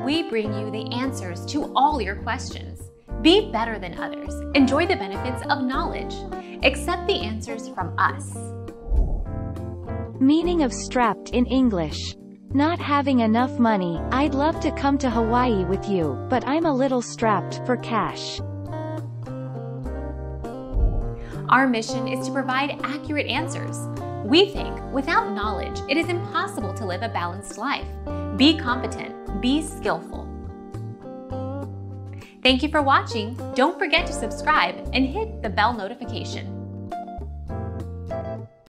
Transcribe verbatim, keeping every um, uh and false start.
we bring you the answers to all your questions. Be better than others. Enjoy the benefits of knowledge. Accept the answers from us. Meaning of strapped in English. Not having enough money. I'd love to come to Hawaii with you, but I'm a little strapped for cash. Our mission is to provide accurate answers. We think without knowledge, it is impossible to live a balanced life. Be competent. Be skillful. Thank you for watching. Don't forget to subscribe and hit the bell notification.